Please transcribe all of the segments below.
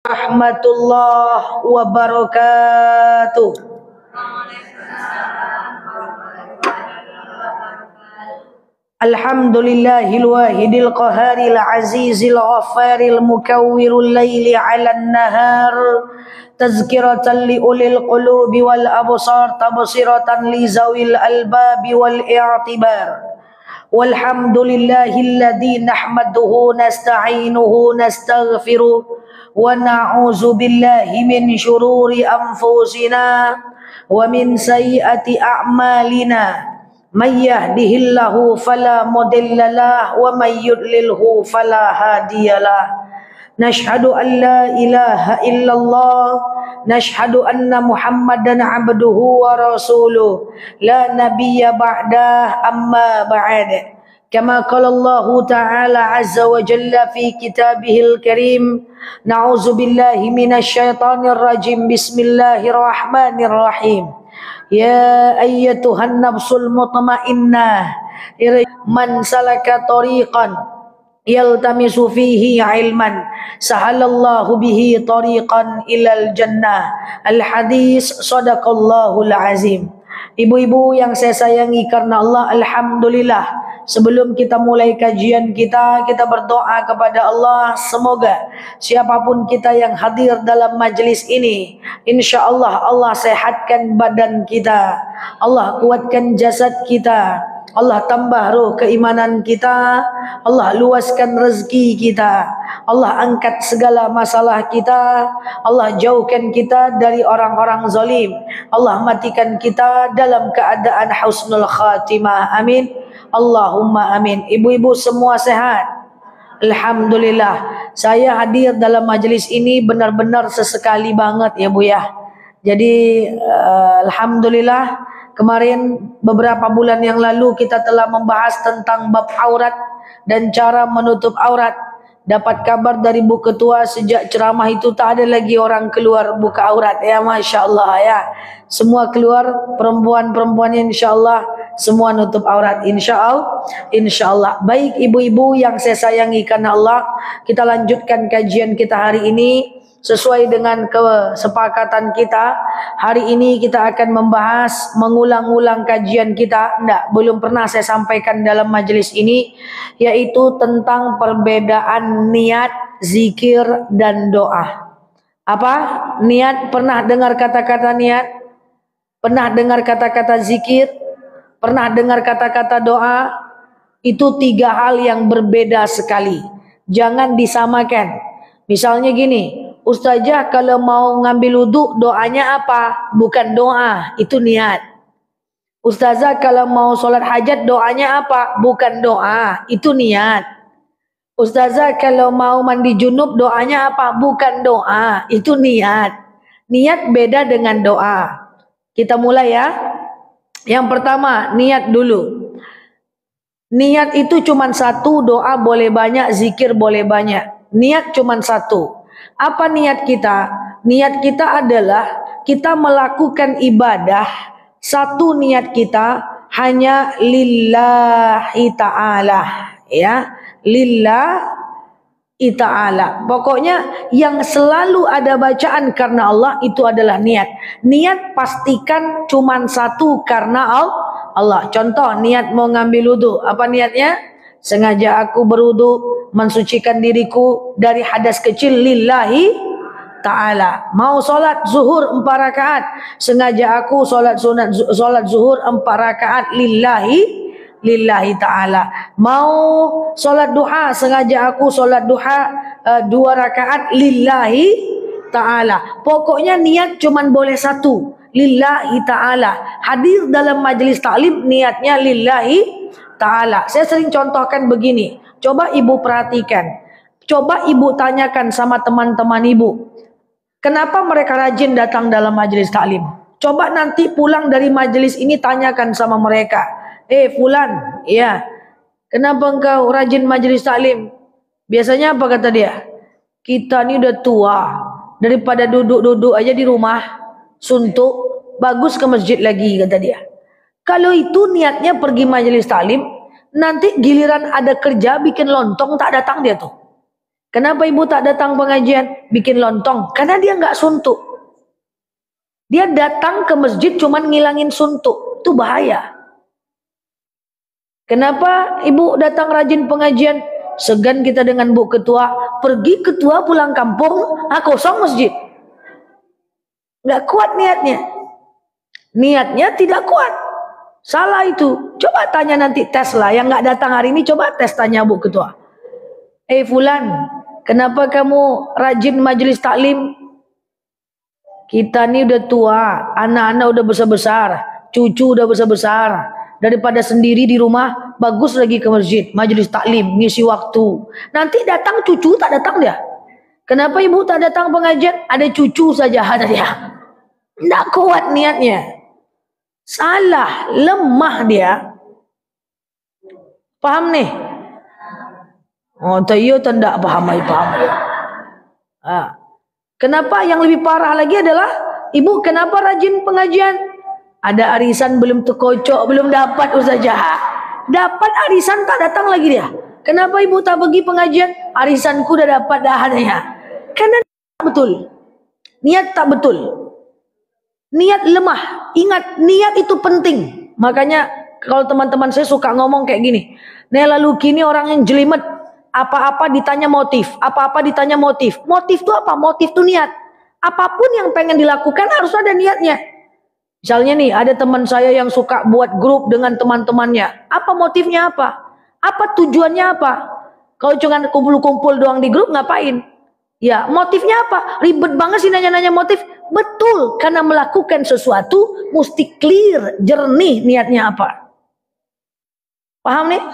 Rahmatullah wabarakatuh. Alhamdulillahil wahidil qaharil azizil ghafaril mukawwirul laili 'alan nahar tazkiratan li ulil qulubi wal absar tabsiratan li zawil albabi wal i'tibar. Walhamdulillahilladzi nahmaduhu nasta'inuhu nastaghfiruh wa na'udzu billahi min syururi anfusina wa min sayyiati a'malina may yahdihillahu fala mudhillalah wa may yudlilhu fala hadiyalah. Nashhadu an la ilaha illallah nashhadu anna muhammadan abduhu wa rasuluh la nabiyya ba'dah amma ba'd. Kama qala Allah Ta'ala azza wa jalla fi kitabihil karim, na'udzu billahi minasy syaithanir rajim, bismillahirrahmanirrahim. Ya ayyatuhan nafsul mutmainnah man salaka tariqan yaltamisu fihi ilman sahalallahu bihi tariqan ilal jannah. Al hadis sadaqallahul azim. Ibu-ibu yang saya sayangi karena Allah, alhamdulillah, sebelum kita mulai kajian kita berdoa kepada Allah, semoga siapapun kita yang hadir dalam majlis ini, insyaallah Allah sehatkan badan kita, Allah kuatkan jasad kita, Allah tambah ruh keimanan kita, Allah luaskan rezeki kita, Allah angkat segala masalah kita, Allah jauhkan kita dari orang-orang zalim, Allah matikan kita dalam keadaan husnul khatimah. Amin. Allahumma amin. Ibu-ibu semua sehat? Alhamdulillah. Saya hadir dalam majelis ini benar-benar sesekali banget ya Bu ya. Jadi alhamdulillah, kemarin beberapa bulan yang lalu kita telah membahas tentang bab aurat dan cara menutup aurat. Dapat kabar dari Bu Ketua sejak ceramah itu tak ada lagi orang keluar buka aurat ya, Masya Allah ya. Semua keluar, perempuan-perempuannya insya Allah semua nutup aurat insya Allah. Baik ibu-ibu yang saya sayangi karena Allah, kita lanjutkan kajian kita hari ini sesuai dengan kesepakatan kita. Hari ini kita akan membahas mengulang-ulang kajian kita. Belum pernah saya sampaikan dalam majelis ini, yaitu tentang perbedaan niat, zikir dan doa. Apa? Niat, pernah dengar kata-kata niat? Pernah dengar kata-kata zikir? Pernah dengar kata-kata doa? Itu tiga hal yang berbeda sekali. Jangan disamakan. Misalnya gini, Ustazah kalau mau ngambil wudhu doanya apa? Bukan doa, itu niat. Ustazah kalau mau sholat hajat doanya apa? Bukan doa, itu niat. Ustazah kalau mau mandi junub doanya apa? Bukan doa, itu niat. Niat beda dengan doa. Kita mulai ya. Yang pertama, niat dulu. Niat itu cuma satu, doa boleh banyak, zikir boleh banyak. Niat cuma satu. Apa niat kita? Niat kita adalah kita melakukan ibadah, satu niat kita hanya lillahi ta'ala ya, lillahi ta'ala. Pokoknya yang selalu ada bacaan karena Allah itu adalah niat. Niat pastikan cuma satu karena Allah. Contoh niat mau ngambil wudu, apa niatnya? Sengaja aku berwudu mensucikan diriku dari hadas kecil lillahi ta'ala. Mau solat zuhur 4 rakaat, sengaja aku solat zuhur 4 rakaat lillahi ta'ala. Mau solat duha, sengaja aku solat duha 2 rakaat lillahi ta'ala. Pokoknya niat cuman boleh satu, lillahi ta'ala. Hadir dalam majelis taklim niatnya lillahi ta'ala. Saya sering contohkan begini. Coba ibu perhatikan. Coba ibu tanyakan sama teman-teman ibu. Kenapa mereka rajin datang dalam majelis taklim? Coba nanti pulang dari majelis ini tanyakan sama mereka. Fulan, ya, kenapa engkau rajin majelis taklim? Biasanya apa kata dia? Kita ini udah tua. Daripada duduk-duduk aja di rumah, suntuk, bagus ke masjid lagi kata dia. Kalau itu niatnya pergi majelis taklim, nanti giliran ada kerja bikin lontong tak datang dia tuh. Kenapa ibu tak datang pengajian? Bikin lontong. Karena dia nggak suntuk. Dia datang ke masjid cuman ngilangin suntuk. Itu bahaya. Kenapa ibu datang rajin pengajian? Segan kita dengan Bu Ketua. Pergi ketua pulang kampung, kosong masjid. Nggak kuat niatnya. Niatnya tidak kuat. Salah itu. Coba tanya nanti tes lah. Yang nggak datang hari ini coba tes tanya Bu Ketua. Fulan, kenapa kamu rajin majelis taklim? Kita nih udah tua, anak-anak udah besar-besar, cucu udah besar-besar. Daripada sendiri di rumah, bagus lagi ke masjid, majelis taklim, ngisi waktu. Nanti datang cucu tak datang dia. Kenapa ibu tak datang pengajian? Ada cucu saja ada dia. Nggak kuat niatnya. Salah, lemah dia. Paham nih? Oh, tayo tanda paham. Kenapa yang lebih parah lagi adalah ibu kenapa rajin pengajian? Ada arisan belum terkocok, belum dapat Ustazah. Dapat arisan tak datang lagi dia. Kenapa ibu tak pergi pengajian? Arisanku udah dapat dah ya. Karena tak betul. Niat tak betul. Niat lemah. Ingat, niat itu penting. Makanya kalau teman-teman saya suka ngomong kayak gini. Nela Luki ini orang yang jelimet. Apa-apa ditanya motif. Apa-apa ditanya motif. Motif itu apa? Motif itu niat. Apapun yang pengen dilakukan harus ada niatnya. Misalnya nih, ada teman saya yang suka buat grup dengan teman-temannya. Apa motifnya apa? Apa tujuannya apa? Kalau cuma kumpul-kumpul doang di grup ngapain? Ya, motifnya apa? Ribet banget sih nanya-nanya motif. Betul, karena melakukan sesuatu mesti clear, jernih niatnya apa. Paham nih?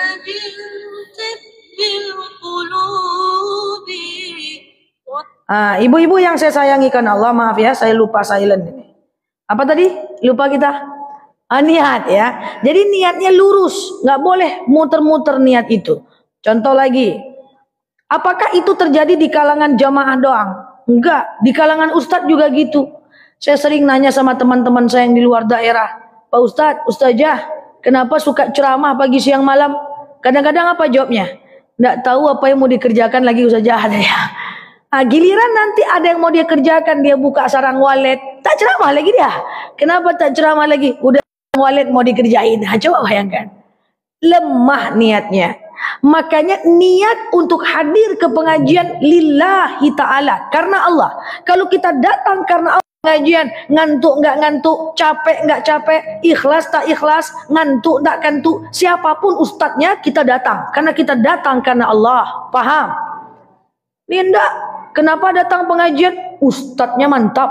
Ibu-ibu yang saya sayangi karena Allah, maaf ya, saya lupa silent ini. Apa tadi? Lupa kita? Niat ya. Jadi niatnya lurus, nggak boleh muter-muter niat itu. Contoh lagi, apakah itu terjadi di kalangan jamaah doang? Enggak, di kalangan ustadz juga gitu. Saya sering nanya sama teman-teman saya yang di luar daerah, Pak Ustadz, Ustazah, kenapa suka ceramah pagi siang malam? Kadang-kadang apa jawabnya? Nggak tahu apa yang mau dikerjakan lagi Ustazah ada ya. Giliran nanti ada yang mau dia kerjakan, dia buka sarang walet, tak ceramah lagi dia. Kenapa tak ceramah lagi? Udah walet mau dikerjain. Coba bayangkan. Lemah niatnya. Makanya niat untuk hadir ke pengajian lillahi ta'ala. Karena Allah. Kalau kita datang karena Allah pengajian, ngantuk nggak ngantuk, capek nggak capek, ikhlas tak ikhlas, ngantuk tak ngantuk, siapapun ustadznya kita datang. Karena kita datang karena Allah. Paham? Ini enggak. Kenapa datang pengajian? Ustadznya mantap.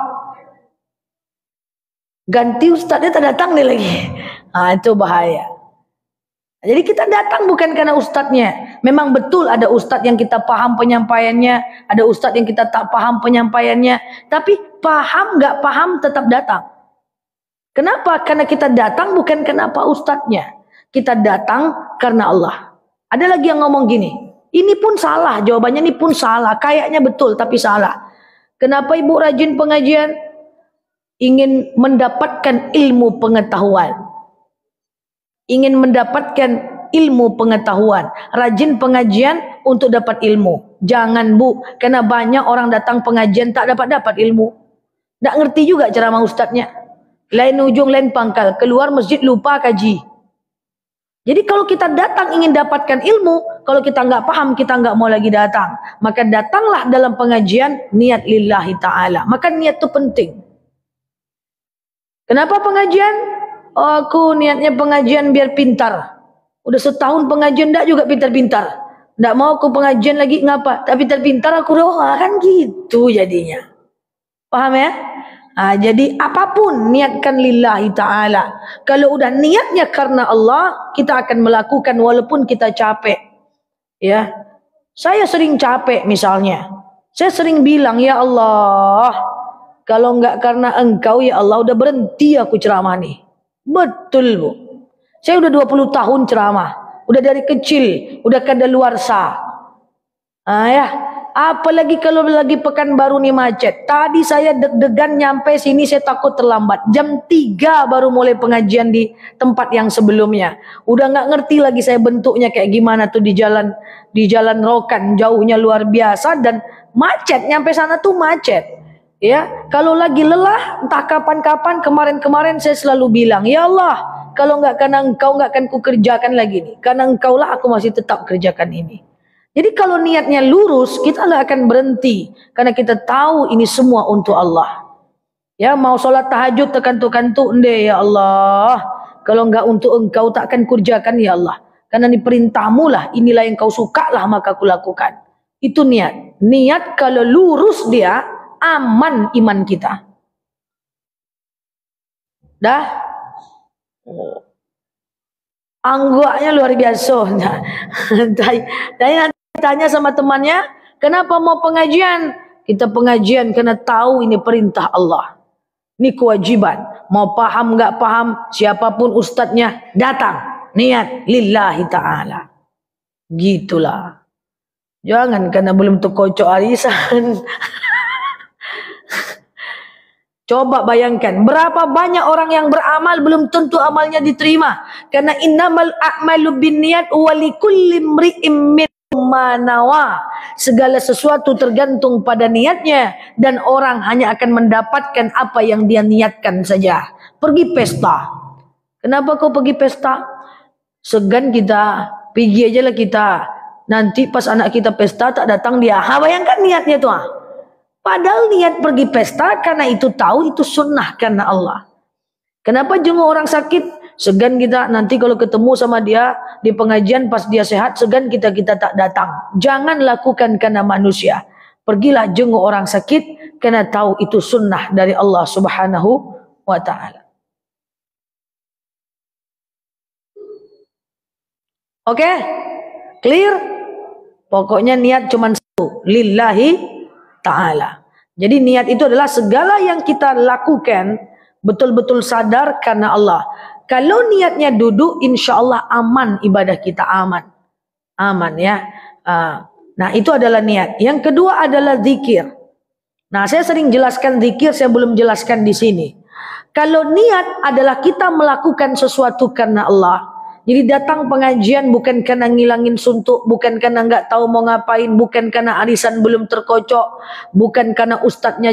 Ganti ustadznya tak datang nih lagi. Itu bahaya. Jadi kita datang bukan karena ustadznya. Memang betul ada ustadz yang kita paham penyampaiannya, ada ustadz yang kita tak paham penyampaiannya. Tapi paham nggak paham tetap datang. Kenapa? Karena kita datang bukan kenapa ustadznya. Kita datang karena Allah. Ada lagi yang ngomong gini, ini pun salah, jawabannya ini pun salah. Kayaknya betul tapi salah. Kenapa ibu rajin pengajian? Ingin mendapatkan ilmu pengetahuan. Ingin mendapatkan ilmu pengetahuan. Rajin pengajian untuk dapat ilmu. Jangan bu, karena banyak orang datang pengajian tak dapat ilmu. Tak ngerti juga ceramah ustadznya. Lain ujung lain pangkal. Keluar masjid lupa kaji. Jadi kalau kita datang ingin dapatkan ilmu, kalau kita nggak paham kita nggak mau lagi datang. Maka datanglah dalam pengajian niat lillahi ta'ala. Maka niat itu penting. Kenapa pengajian? Aku niatnya pengajian biar pintar. Udah setahun pengajian enggak juga pintar-pintar. Enggak mau aku pengajian lagi ngapa? Tapi pintar-pintar aku doa kan gitu jadinya. Paham ya? Jadi apapun niatkan lillahi ta'ala. Kalau udah niatnya karena Allah, kita akan melakukan walaupun kita capek. Ya. Saya sering capek misalnya. Saya sering bilang, ya Allah, kalau enggak karena engkau ya Allah udah berhenti aku ceramah nih. Betul bu. Saya udah 20 tahun ceramah. Udah dari kecil. Udah kadaluarsa. Ya. Apalagi kalau lagi Pekanbaru nih macet. Tadi saya deg-degan nyampe sini, saya takut terlambat. Jam 3 baru mulai pengajian di tempat yang sebelumnya. Udah nggak ngerti lagi saya bentuknya kayak gimana tuh di jalan Rokan, jauhnya luar biasa dan macet. Nyampe sana tuh macet. Ya, kalau lagi lelah, entah kapan-kapan, kemarin-kemarin saya selalu bilang, ya Allah, kalau nggak karena Engkau nggak akan kukerjakan lagi nih. Karena Engkau lah aku masih tetap kerjakan ini. Jadi kalau niatnya lurus, kita nggak akan berhenti. Karena kita tahu ini semua untuk Allah. Ya, mau sholat tahajud tekan-tekan-tuk, ya Allah. Kalau nggak untuk Engkau tak akan kerjakan ya Allah. Karena ini perintahmu lah, inilah yang Kau suka lah maka aku lakukan. Itu niat. Niat kalau lurus dia, aman iman kita. Dah? Anggoknya luar biasa. Tanya sama temannya, kenapa mau pengajian? Kita pengajian karena tahu ini perintah Allah. Ini kewajiban. Mau paham nggak paham, siapapun ustadznya datang. Niat lillahi ta'ala. Gitulah. Jangan karena belum terkocok arisan. Coba bayangkan, berapa banyak orang yang beramal belum tentu amalnya diterima. Karena innamal a'malu binniyat wa likulli imri'in mimma nawa. Segala sesuatu tergantung pada niatnya dan orang hanya akan mendapatkan apa yang dia niatkan saja. Pergi pesta. Kenapa kau pergi pesta? Segan kita, pergi aja lah kita. Nanti pas anak kita pesta tak datang dia. Bayangkan niatnya tuh. Padahal niat pergi pesta karena itu tahu itu sunnah karena Allah. Kenapa jenguk orang sakit? Segan kita nanti kalau ketemu sama dia di pengajian pas dia sehat, segan kita tak datang. Jangan lakukan karena manusia. Pergilah jenguk orang sakit karena tahu itu sunnah dari Allah Subhanahu wa ta'ala. Oke? Clear? Pokoknya niat cuma satu. Lillahi ta'ala. Jadi niat itu adalah segala yang kita lakukan betul-betul sadar karena Allah. Kalau niatnya duduk, insya Allah aman ibadah kita, aman. Aman ya. Nah itu adalah niat. Yang kedua adalah zikir. Nah saya sering jelaskan zikir, saya belum jelaskan di sini. Kalau niat adalah kita melakukan sesuatu karena Allah. Jadi datang pengajian bukan karena ngilangin suntuk, bukan karena nggak tahu mau ngapain, bukan karena arisan belum terkocok, bukan karena ustadznya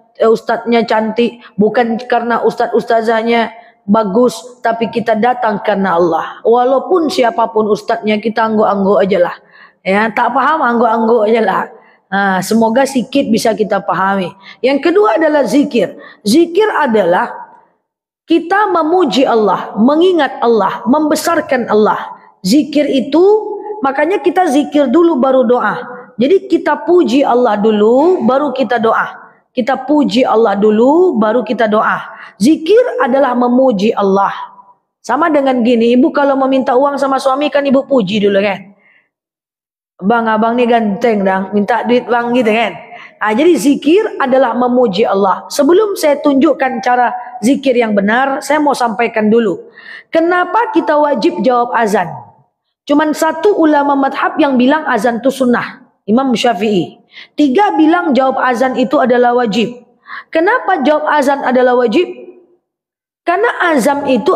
cantik, bukan karena ustazahnya bagus, tapi kita datang karena Allah. Walaupun siapapun ustadznya kita angguk-angguk aja lah. Ya, tak paham angguk-angguk aja lah. Semoga sedikit bisa kita pahami. Yang kedua adalah zikir. Zikir adalah kita memuji Allah, mengingat Allah, membesarkan Allah. Zikir itu, makanya kita zikir dulu baru doa. Jadi kita puji Allah dulu, baru kita doa. Kita puji Allah dulu, baru kita doa. Zikir adalah memuji Allah. Sama dengan gini, ibu kalau meminta uang sama suami kan ibu puji dulu kan. Bang, abang ni ganteng dang, minta duit bang gitu kan. Jadi zikir adalah memuji Allah. Sebelum saya tunjukkan cara zikir yang benar, saya mau sampaikan dulu. Kenapa kita wajib jawab azan? Cuman satu ulama madhab yang bilang azan itu sunnah. Imam Syafi'i. 3 bilang jawab azan itu adalah wajib. Kenapa jawab azan adalah wajib? Karena azan itu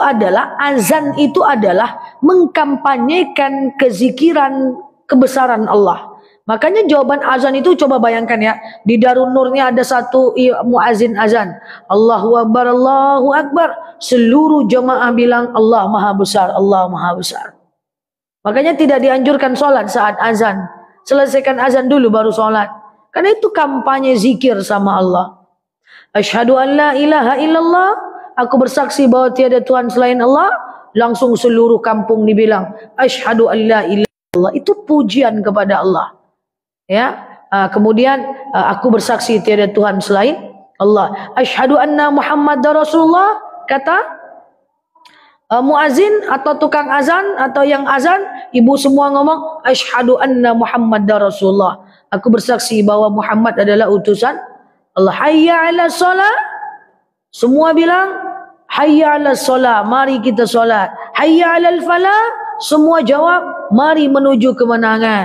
adalah mengkampanyekan kezikiran kebesaran Allah. Makanya jawaban azan itu coba bayangkan ya. Di Darun Nurnya ada satu muazin azan. Allahu Akbar, Allahu Akbar. Seluruh jemaah bilang Allah Maha Besar, Allah Maha Besar. Makanya tidak dianjurkan sholat saat azan. Selesaikan azan dulu baru sholat. Karena itu kampanye zikir sama Allah. Asyhadu an la ilaha illallah. Aku bersaksi bahwa tiada Tuhan selain Allah. Langsung seluruh kampung dibilang asyhadu an la ilaha illallah. Itu pujian kepada Allah. Ya, kemudian aku bersaksi tiada Tuhan selain Allah. Asyhadu anna Muhammadar Rasulullah, kata muazin atau tukang azan atau yang azan, ibu semua ngomong asyhadu anna Muhammadar Rasulullah. Aku bersaksi bahwa Muhammad adalah utusan Allah. Hayya 'ala shalah. Semua bilang hayya 'ala shalah, mari kita solat. Hayya 'alal falah. Semua jawab mari menuju kemenangan.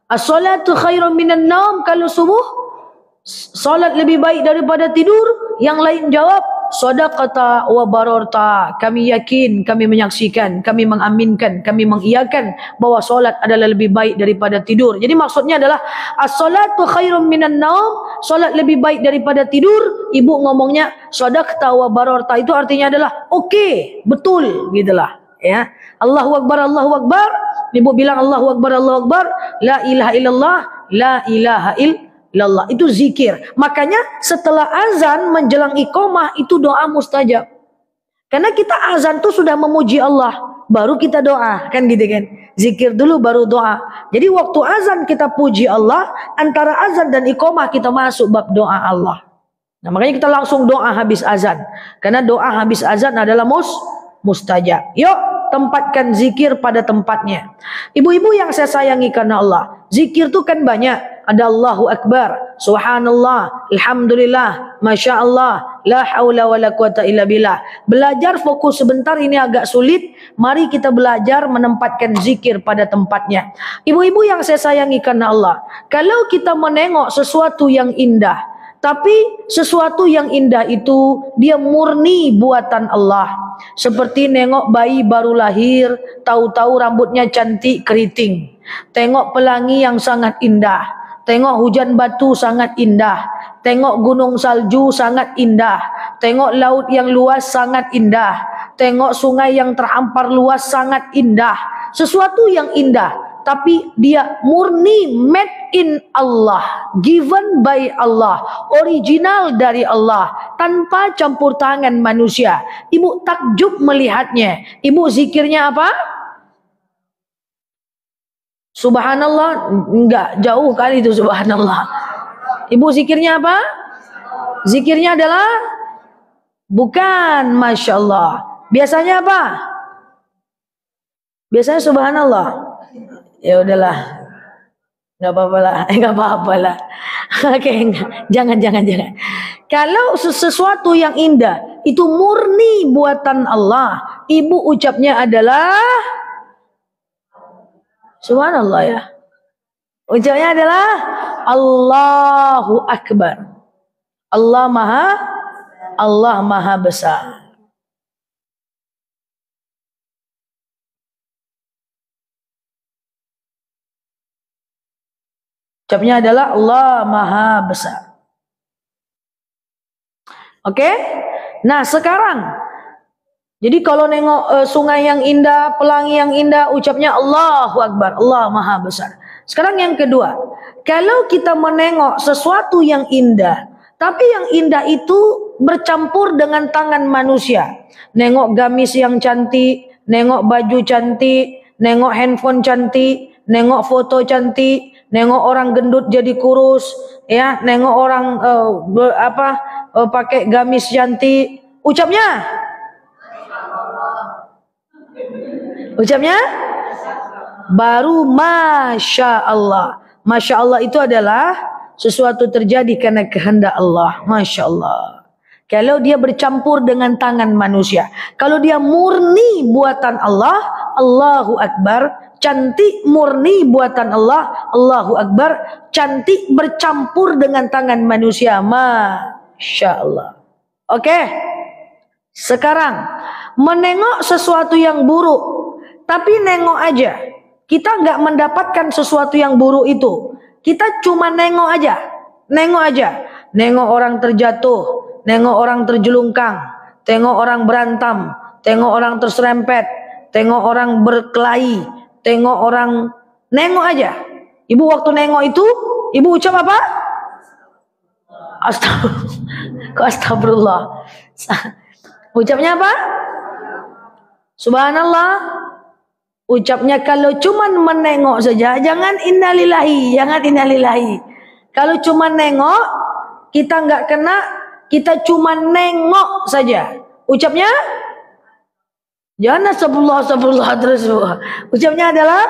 As-salatu khairun minan naum. Kalau subuh, salat lebih baik daripada tidur. Yang lain jawab, sadaqata wa bararta. Kami yakin, kami menyaksikan, kami mengaminkan, kami mengiyakan bahwa salat adalah lebih baik daripada tidur. Jadi maksudnya adalah as-salatu khairun minan naum, salat lebih baik daripada tidur. Ibu ngomongnya sadaqata wa bararta, itu artinya adalah okey, betul gitulah, ya. Allahu akbar, Allahu akbar. Ibu bilang Allahu akbar, Allahu akbar. La ilaha illallah, la ilaha illallah. Itu zikir. Makanya setelah azan menjelang iqamah itu doa mustajab. Karena kita azan tuh sudah memuji Allah, baru kita doa, kan gitu kan. Zikir dulu baru doa. Jadi waktu azan kita puji Allah, antara azan dan iqamah kita masuk bab doa Allah. Nah, makanya kita langsung doa habis azan. Karena doa habis azan adalah mustajab. Yuk, tempatkan zikir pada tempatnya. Ibu-ibu yang saya sayangi karena Allah, zikir itu kan banyak. Ada Allahu Akbar, Subhanallah, Alhamdulillah, Masya Allah, La hawla wa la quwata illa billah. Belajar fokus sebentar ini agak sulit. Mari kita belajar menempatkan zikir pada tempatnya. Ibu-ibu yang saya sayangi karena Allah, kalau kita menengok sesuatu yang indah, tapi sesuatu yang indah itu dia murni buatan Allah. Seperti nengok bayi baru lahir, tahu-tahu rambutnya cantik keriting. Tengok pelangi yang sangat indah. Tengok hujan batu sangat indah. Tengok gunung salju sangat indah. Tengok laut yang luas sangat indah. Tengok sungai yang terhampar luas sangat indah. Sesuatu yang indah, tapi dia murni made in Allah, given by Allah, original dari Allah, tanpa campur tangan manusia. Ibu takjub melihatnya. Ibu zikirnya apa? Subhanallah? Enggak, jauh kali itu subhanallah. Ibu zikirnya apa? Zikirnya adalah bukan Masya Allah. Biasanya apa? Biasanya subhanallah. Ya udahlah, nggak apa-apa lah, nggak apa-apa lah. Oke, jangan. Kalau sesuatu yang indah itu murni buatan Allah, ibu ucapnya adalah subhanallah ya. Ucapnya adalah Allahu Akbar. Allah Maha Besar. Ucapnya adalah Allah Maha Besar. Oke? Nah, sekarang jadi kalau nengok sungai yang indah, pelangi yang indah, ucapnya Allahu Akbar, Allah Maha Besar. Sekarang yang kedua, kalau kita menengok sesuatu yang indah, tapi yang indah itu bercampur dengan tangan manusia. Nengok gamis yang cantik, nengok baju cantik, nengok handphone cantik, nengok foto cantik, nengok orang gendut jadi kurus, ya, nengok orang pakai gamis cantik, ucapnya baru Masya Allah. Masya Allah itu adalah sesuatu terjadi karena kehendak Allah. Masya Allah. Kalau dia bercampur dengan tangan manusia. Kalau dia murni buatan Allah, Allahu Akbar. Cantik murni buatan Allah, Allahu Akbar. Cantik bercampur dengan tangan manusia. Masya Allah. Oke. Sekarang menengok sesuatu yang buruk, tapi nengok aja. Kita nggak mendapatkan sesuatu yang buruk itu. Kita cuma nengok aja. Nengok orang terjatuh, nengok orang terjelungkang, tengok orang berantem, tengok orang terserempet, tengok orang berkelahi, tengok orang, nengok aja. Ibu waktu nengok itu, ibu ucap apa? Astagfirullah. Ucapnya apa? Subhanallah. Ucapnya kalau cuman menengok saja, jangan innalillahi. Kalau cuma nengok, kita nggak kena, kita cuma nengok saja. Ucapnya jangan astagfirullah terus. Ucapnya adalah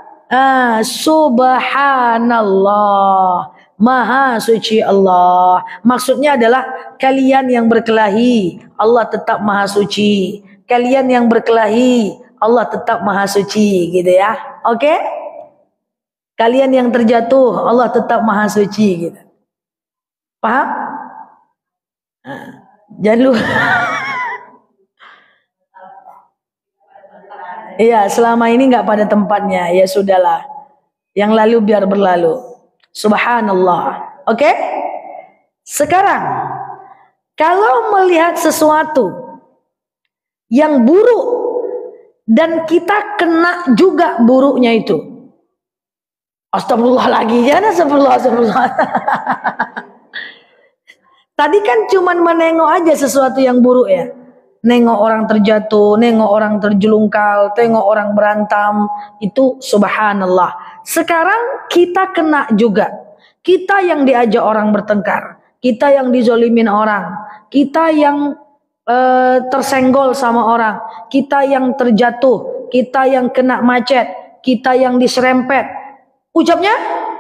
subhanallah, maha suci Allah. Maksudnya adalah kalian yang berkelahi, Allah tetap maha suci. Kalian yang berkelahi, Allah tetap maha suci, gitu ya. Oke? Kalian yang terjatuh, Allah tetap maha suci gitu. Paham? Jangan lupa. Iya, selama ini nggak pada tempatnya. Ya sudahlah. Yang lalu biar berlalu. Subhanallah. Oke? Sekarang, kalau melihat sesuatu yang buruk dan kita kena juga buruknya itu. Astagfirullah lagi. Jangan astagfirullah. Tadi kan cuman menengok aja sesuatu yang buruk ya. Nengok orang terjatuh, nengok orang terjelungkal, tengok orang berantam, itu subhanallah. Sekarang kita kena juga. Kita yang diajak orang bertengkar, kita yang dizolimin orang, kita yang tersenggol sama orang, kita yang terjatuh, kita yang kena macet, kita yang diserempet. Ucapnya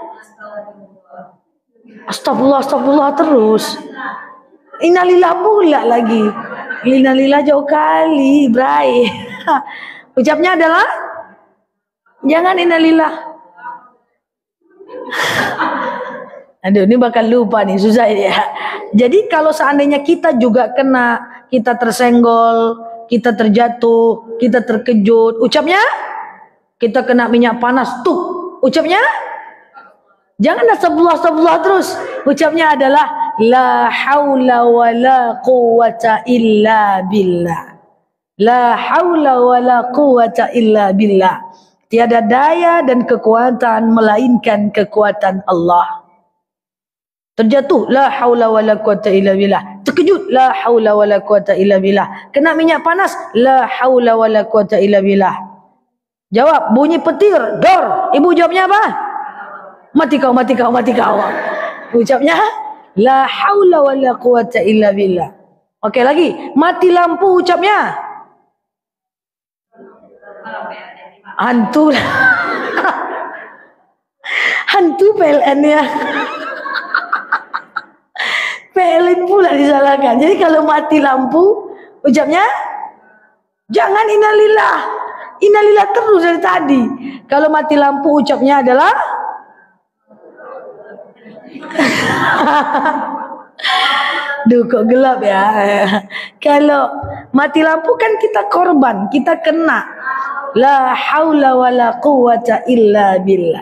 astagfirullah, astagfirullah terus. Innalillah pula lagi. Innalillah jauh kali, bray. Ucapnya adalah jangan innalillah. Aduh, ini bakal lupa nih, susah ya. Jadi kalau seandainya kita juga kena, kita tersenggol, kita terjatuh, kita terkejut, ucapnya kita kena minyak panas tuh. Ucapnya jangan astagfirullah terus. Ucapnya adalah la haula wa la quwwata illa billah. La haula wa la quwwata illa billah. Tiada daya dan kekuatan melainkan kekuatan Allah. Terjatuh, la haula wa la quwwata illa billah. Terkejut, la haula wa la quwwata illa billah. Kena minyak panas, la haula wa la quwwata illa billah. Jawab, bunyi petir, dor. Ibu jawabnya apa? Mati kau. Ucapnya la haula wa la quwwata illa billah. Oke, lagi. Mati lampu ucapnya hantu. Hantu PLN ya. PLN pula disalahkan. Jadi kalau mati lampu ucapnya jangan innalillah. Innalillah terus dari tadi. Kalau mati lampu ucapnya adalah duh kok gelap ya. Kalau mati lampu kan kita korban, kita kena. La haula wa la quwwata illa billah.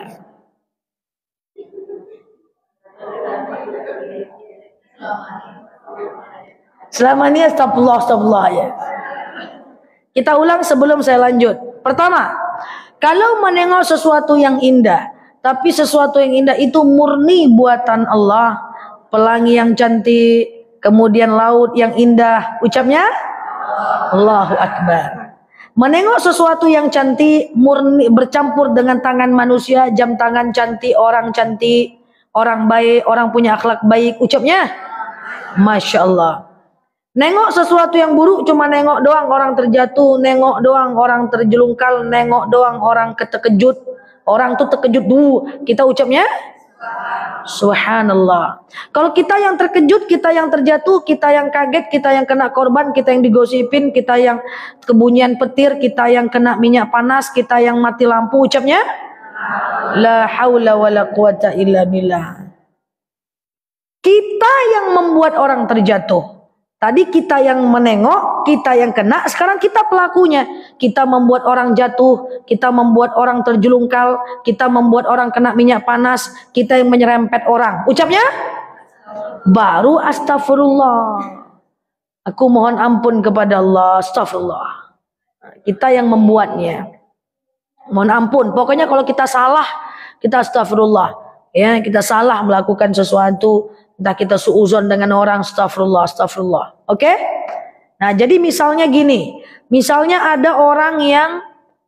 Selama ini astagfirullah ya. Kita ulang sebelum saya lanjut. Pertama, kalau menengok sesuatu yang indah, tapi sesuatu yang indah itu murni buatan Allah, pelangi yang cantik, kemudian laut yang indah, ucapnya Allahu Akbar. Menengok sesuatu yang cantik, murni bercampur dengan tangan manusia, jam tangan cantik, orang baik, orang punya akhlak baik, ucapnya Masya Allah. Nengok sesuatu yang buruk cuma nengok doang orang terjatuh, nengok doang orang terjelungkal, nengok doang orang terkejut. Orang tuh terkejut dulu, kita ucapnya Subhanallah. Kalau kita yang terkejut, kita yang terjatuh, kita yang kaget, kita yang kena korban, kita yang digosipin, kita yang kebunyian petir, kita yang kena minyak panas, kita yang mati lampu, ucapnya la haula wala quwata illa billah. Kita yang membuat orang terjatuh. Tadi kita yang menengok, kita yang kena, sekarang kita pelakunya. Kita membuat orang jatuh, kita membuat orang terjelungkal, kita membuat orang kena minyak panas, kita yang menyerempet orang. Ucapnya baru astagfirullah. Aku mohon ampun kepada Allah, astagfirullah. Kita yang membuatnya. Mohon ampun. Pokoknya kalau kita salah, kita astagfirullah. Ya, kita salah melakukan sesuatu, entah kita suuzon dengan orang, astagfirullah. Oke? Nah, jadi misalnya gini. Misalnya ada orang yang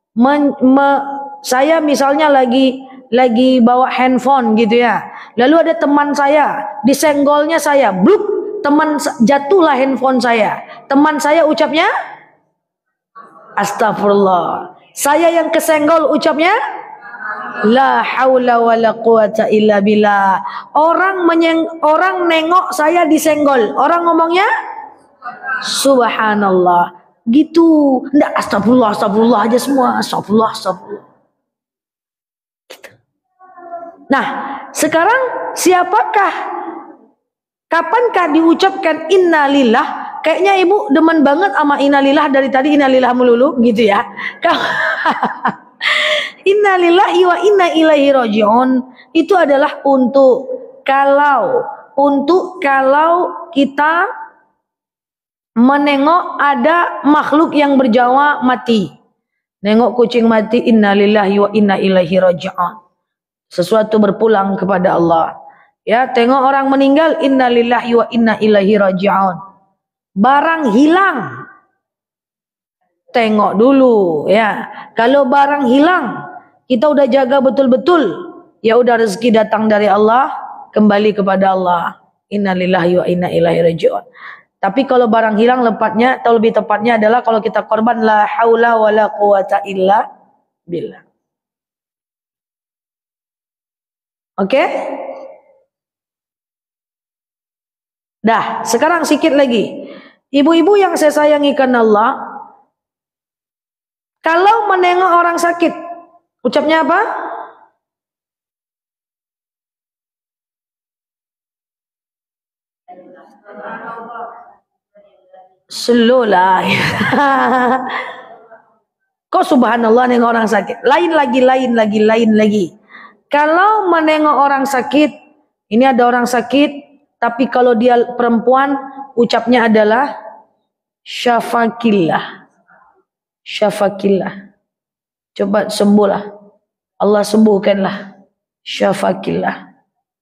saya misalnya lagi bawa handphone gitu ya. Lalu ada teman saya, disenggolnya saya, bluk, jatuhlah handphone saya. Teman saya ucapnya astagfirullah. Saya yang kesenggol ucapnya la haula wala quwata illa billah. Orang nengok saya disenggol. Orang ngomongnya subhanallah. Gitu. Enggak astagfirullah aja semua. Astagfirullah. Gitu. Nah, sekarang siapakah, kapankah diucapkan innalillah? Kayaknya ibu demen banget sama innalillah dari tadi, innalillah melulu gitu ya. Innalillahi wa inna ilaihi raji'un itu adalah untuk kalau kita menengok ada makhluk yang berjawa mati. Nengok kucing mati, innalillahi wa inna ilaihi raji'un. Sesuatu berpulang kepada Allah. Ya, tengok orang meninggal, innalillahi wa inna ilaihi raji'un. Barang hilang, tengok dulu ya. Kalau barang hilang, kita udah jaga betul-betul, ya udah rezeki datang dari Allah, kembali kepada Allah. Innalillahi wa inna ilaihi raji'un. Tapi kalau barang hilang lepatnya atau lebih tepatnya adalah kalau kita korban, la haula wala quwata illa billah. Oke? Dah, sekarang sikit lagi. Ibu-ibu yang saya sayangi karena Allah, kalau menengok orang sakit, ucapnya apa? Slow lah. Kok subhanallah nengok orang sakit? Lain lagi. Kalau menengok orang sakit, ini ada orang sakit, tapi kalau dia perempuan, ucapnya adalah syafakillah. Syafakillah. Coba sembuhlah. Allah sembuhkanlah. Syafakillah.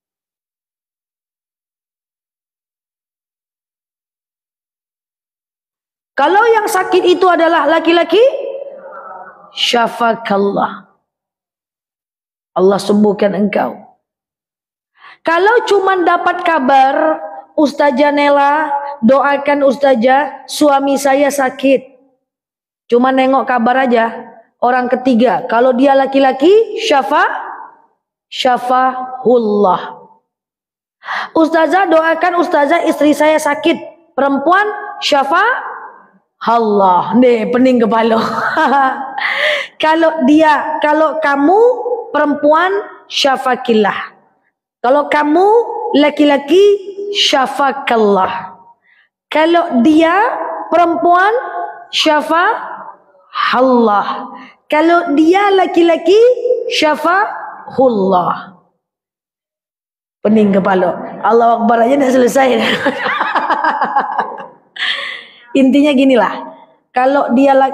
Kalau yang sakit itu adalah laki-laki, syafakallah. Allah sembuhkan engkau. Kalau cuma dapat kabar, Ustazah Nela, doakan Ustazah, suami saya sakit. Cuma nengok kabar aja. Orang ketiga, kalau dia laki-laki, syafahullah. Ustazah doakan Ustazah, istri saya sakit. Perempuan, Allah, nih pening kepala. Kalau kamu perempuan, syafakillah. Kalau kamu laki-laki, syafakallah. Kalau dia perempuan, syafahullah. Kalau dia laki-laki, syafahullah. Pening kepala. Allah Akbar aja nak selesai. Intinya ginilah, kalau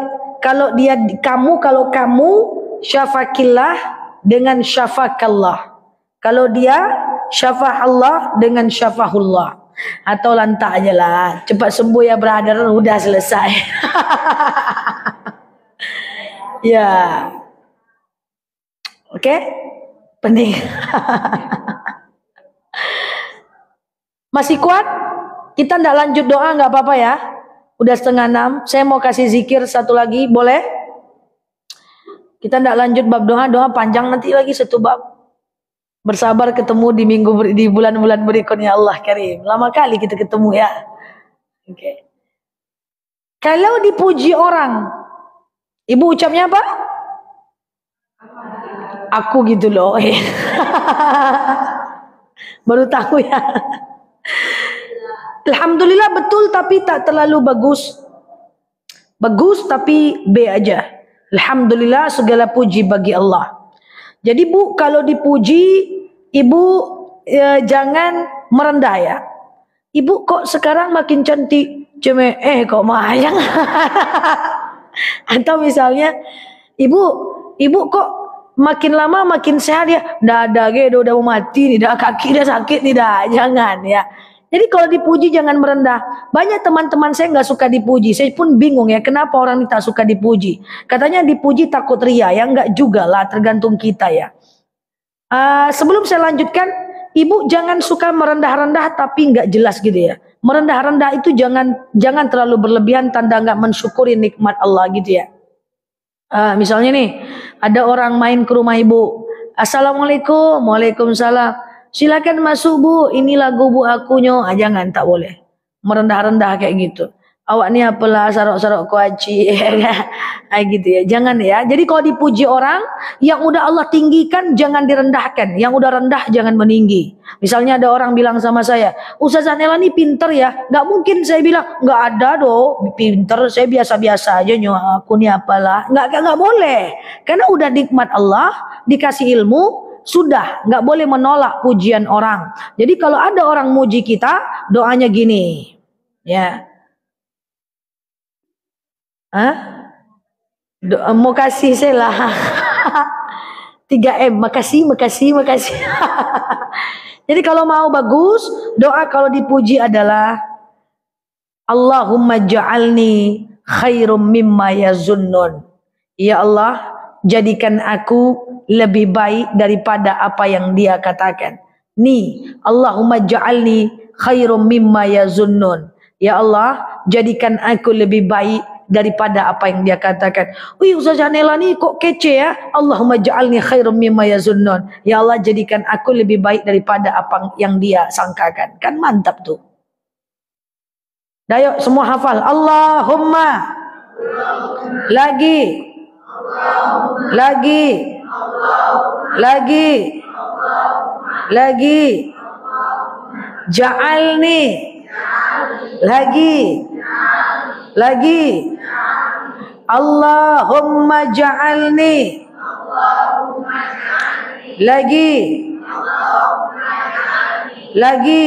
kamu syafakillah dengan syafakallah. Kalau dia syafahullah dengan syafahullah. Atau lantak aja lah, cepat sembuh ya brother, udah selesai. Ya, oke, pening. Masih kuat? Kita ndak lanjut doa nggak apa-apa ya? Udah 5:30, saya mau kasih zikir satu lagi, boleh? Kita ndak lanjut bab doa panjang nanti lagi satu bab. Bersabar ketemu di bulan-bulan berikutnya, Allah Karim. Lama kali kita ketemu ya. Oke. Kalau dipuji orang, ibu ucapnya apa? Aku gitu loh. Baru tahu ya. Alhamdulillah betul, tapi tak terlalu bagus. Bagus tapi B aja. Alhamdulillah segala puji bagi Allah. Jadi Bu, kalau dipuji, Ibu jangan merendah ya. Ibu kok sekarang makin cantik, kok mayang. Atau misalnya, Ibu kok makin lama makin sehat ya. Nggak ada, udah mau mati nih, kaki udah sakit nih, jangan ya. Jadi kalau dipuji jangan merendah. Banyak teman-teman saya nggak suka dipuji. Saya pun bingung ya, kenapa orang ini tak suka dipuji. Katanya dipuji takut ria. Ya nggak juga lah, tergantung kita ya. Sebelum saya lanjutkan, Ibu jangan suka merendah-rendah tapi nggak jelas gitu ya. Merendah-rendah itu jangan terlalu berlebihan, tanda nggak mensyukuri nikmat Allah gitu ya. Misalnya nih, ada orang main ke rumah Ibu. Assalamualaikum, waalaikumsalam. Silakan masuk Bu, ini lagu Bu akunya. Jangan, tak boleh merendah-rendah kayak gitu. awak ni apalah sarok-sarok kuaci gitu ya. Jangan ya. Jadi kalau dipuji orang yang udah Allah tinggikan jangan direndahkan, yang udah rendah jangan meninggi. Misalnya ada orang bilang sama saya, Ustazah Nela ini pinter ya. Nggak mungkin saya bilang nggak ada doh pinter, saya biasa-biasa aja nyoh aku ni apalah. Nggak boleh. Karena udah nikmat Allah, dikasih ilmu, sudah nggak boleh menolak pujian orang. Jadi kalau ada orang muji kita, doanya gini, ya. Hah? Mau kasih saya lah. 3M, makasih, makasih, makasih. Jadi kalau mau bagus, doa kalau dipuji adalah Allahumma ja'alni khairum mimma yazunnun. Ya Allah, jadikan aku lebih baik daripada apa yang dia katakan. Allahumma ja'alni khairum mimma yazunnun. Ya Allah, jadikan aku lebih baik daripada apa yang dia katakan. Wih, Ustazah Nela ni kok kece ya. Allahumma ja'alni khairum mimma yazunnun. Ya Allah, jadikan aku lebih baik daripada apa yang dia sangkakan. Kan mantap tuh. Dayo semua hafal. Allahumma. Lagi. Lagi. Lagi. Lagi. Ja'alni. Lagi. Lagi. Allahumma ja'alni. Lagi. Lagi.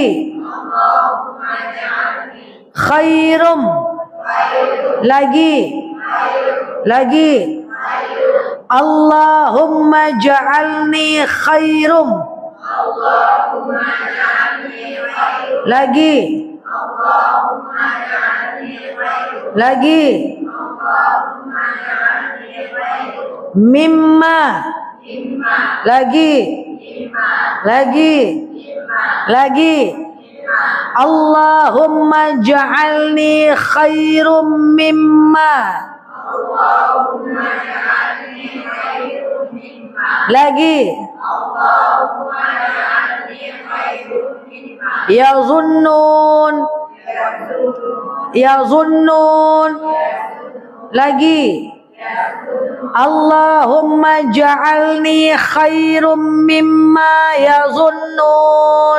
Khairum. Lagi. Lagi. Allahumma ja'alni khairum. Lagi. Lagi. Mimma. Lagi. Lagi. Lagi. Allahumma ja'alni khairum mimma. Lagi. Yazunnun. Yazunnun. Lagi. Allahumma ja'alni khairum mimma yazunnun.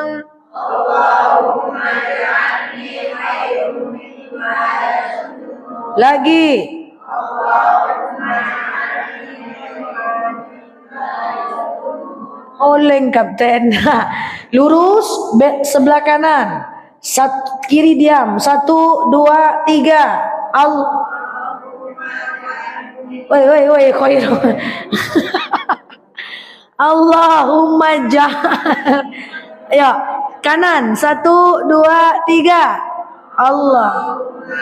Lagi. Oleng kapten. Lurus sebelah kanan. Kiri diam. 1, 2, 3. Woi khairun. Allahumma ja'al. Ya, kanan. 1, 2, 3. Allah.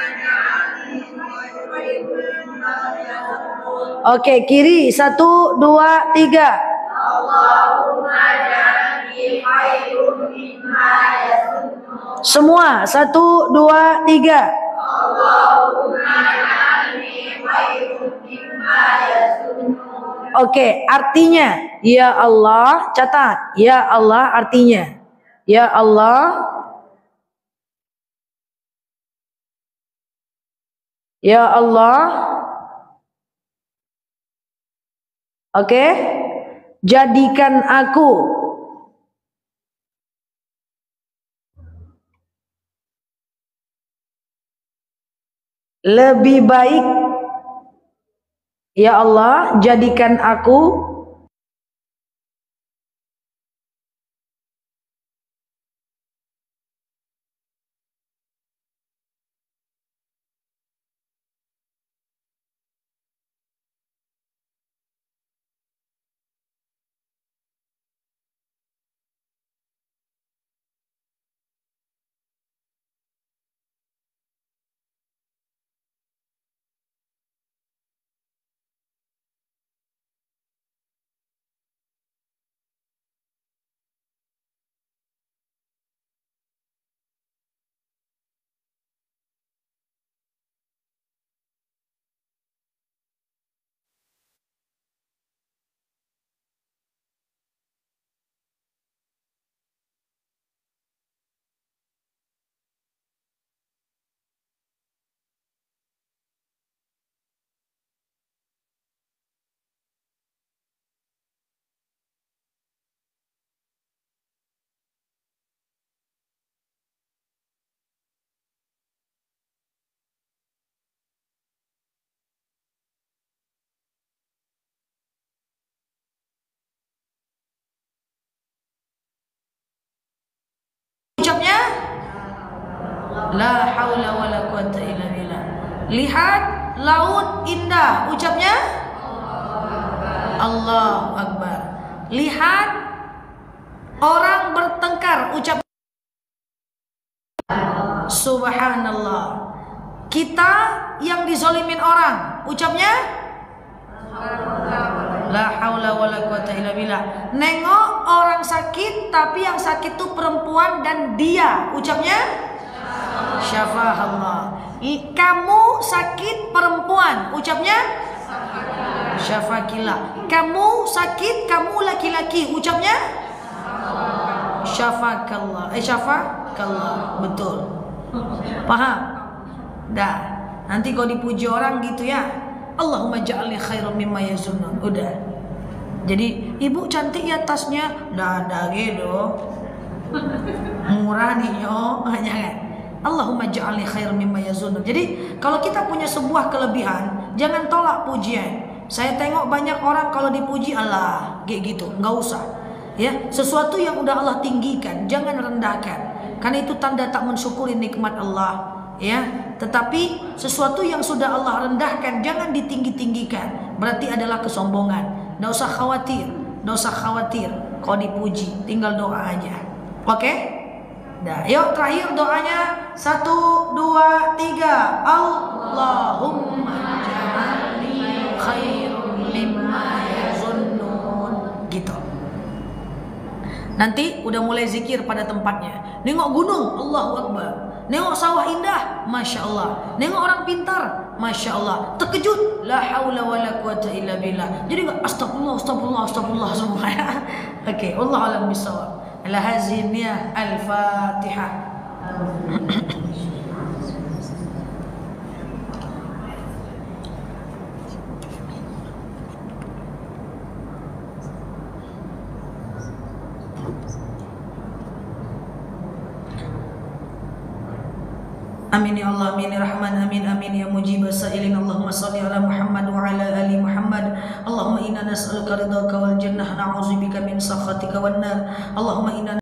Oke, kiri. 1, 2, 3. Semua. 1, 2, 3. Oke, artinya ya Allah, catat. Ya Allah artinya. Ya Allah. Ya Allah. Oke. Jadikan aku lebih baik. Ya Allah, jadikan aku La haula wala quwata illa billah. Lihat laut indah, ucapnya Allahu Akbar. Lihat orang bertengkar, ucap Subhanallah. Kita yang dizolimin orang, ucapnya La haula wala quwata illa billah. Nengok orang sakit, tapi yang sakit itu perempuan dan dia, ucapnya Syafa'allah. Kamu sakit perempuan, ucapnya Syafakillah. Kamu sakit, kamu laki-laki, ucapnya Syafakallah. Syafakallah. Betul. Paham? Dah. Nanti kalau dipuji orang gitu ya, Allahumma ja'alni khairum mimma yazunnun. Udah. Jadi ibu cantik ya tasnya. Dah gitu. Murah nih yo. Jangan. Allahumma ja'alni khairum mimma yazunnun. Jadi kalau kita punya sebuah kelebihan, jangan tolak pujian. Saya tengok banyak orang kalau dipuji Allah kayak gitu, nggak usah. Ya, sesuatu yang udah Allah tinggikan, jangan rendahkan. Karena itu tanda tak mensyukuri nikmat Allah. Ya, tetapi sesuatu yang sudah Allah rendahkan jangan ditinggi-tinggikan. Berarti adalah kesombongan. Nggak usah khawatir, nggak usah khawatir. Kalau dipuji, tinggal doa aja. Oke? Nah, yuk terakhir doanya 1, 2, 3. Allahumma ja'alni khairum mimma yazunnun. Gitu. Nanti udah mulai zikir pada tempatnya. Nengok gunung, Allahu Akbar. Nengok sawah indah, Masya Allah. Nengok orang pintar, Masya Allah. Terkejut, la haula wala quwata illa billah. Jadi enggak astagfirullah, astagfirullah, astagfirullah semua ya. Oke, Allah alam bisawab. Ala hazihi niyah al-Fatihah. Amin ya Allah, amin ya Rahman, amin amin ya mujib as-sa'ilin. Allahumma salli ala Muhammad wa ala ali Muhammad. Allahumma inna nas'aluka ridhaka wal jannah, na'udzubika min sakhatika wan nar. Allahumma inna